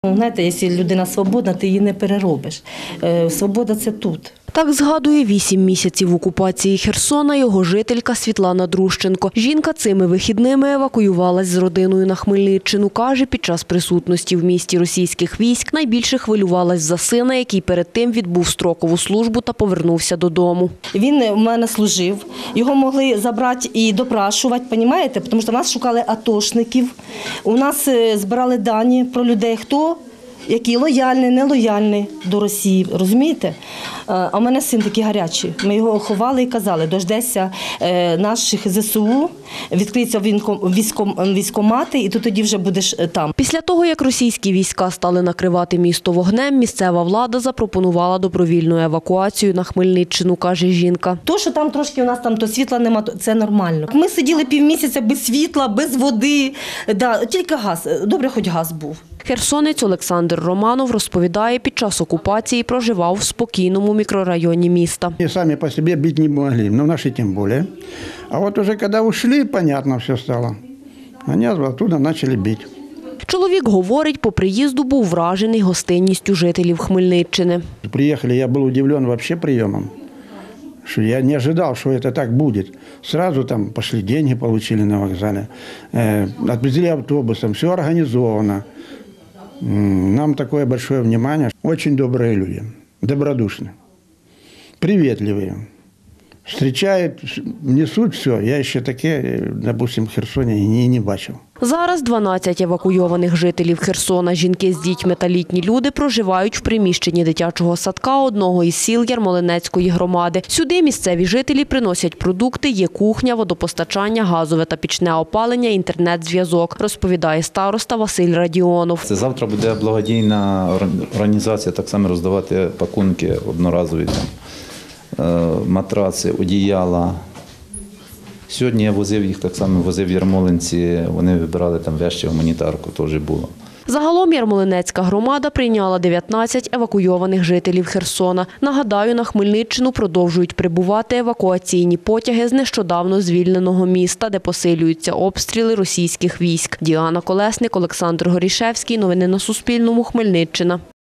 Знаєте, якщо людина свободна, ти її не переробиш. Свобода – це тут. Так згадує 8 місяців окупації Херсона його жителька Світлана Друщенко. Жінка цими вихідними евакуювалась з родиною на Хмельниччину. Каже, під час присутності в місті російських військ найбільше хвилювалась за сина, який перед тим відбув строкову службу та повернувся додому. Він у мене служив, його могли забрати і допрашувати, розумієте? Тому що нас шукали атошників, у нас збирали дані про людей, хто які лояльні, нелояльні до Росії, розумієте? А в мене син такий гарячий. Ми його ховали і казали, дождешся наших ЗСУ, відкриються військкомати, і ти тоді вже будеш там. Після того, як російські війська стали накривати місто вогнем, місцева влада запропонувала добровільну евакуацію на Хмельниччину, каже жінка. То, що там трошки у нас там то світла нема, це нормально. Ми сиділи півмісяця без світла, без води, тільки газ. Добре, хоч газ був. Херсонець Олександр Романов розповідає, під час окупації проживав в спокійному мікрорайоні міста. И сами по себе бить не могли, но наши тем более. А вот уже когда ушли, понятно все стало. Они оттуда начали бить. Чоловік говорить, по приїзду був вражений гостинністю жителів Хмельниччини. Приехали, я был удивлен вообще приемом. Что я не ожидал, что это так будет. Сразу там пошли, деньги получили на вокзале. Отвезли автобусом, все организовано. Нам такое большое внимание. Очень добрые люди, добродушные, приветливые. Встречают, несут все. Я ще таке, допустим, в Херсоні не бачив. Зараз 12 евакуйованих жителів Херсона, жінки з дітьми та літні люди, проживають в приміщенні дитячого садка одного із сіл Ярмолинецької громади. Сюди місцеві жителі приносять продукти, є кухня, водопостачання, газове та пічне опалення, інтернет-зв'язок, розповідає староста Василь Радіонов. Це завтра буде благодійна організація так само роздавати пакунки одноразові. Матраци, одіяла. Сьогодні я возив їх, так само возив в Ярмолинці, вони вибирали там вещі, гуманітарку теж було. Загалом Ярмолинецька громада прийняла 19 евакуйованих жителів Херсона. Нагадаю, на Хмельниччину продовжують прибувати евакуаційні потяги з нещодавно звільненого міста, де посилюються обстріли російських військ. Діана Колесник, Олександр Горішевський. Новини на Суспільному. Хмельниччина.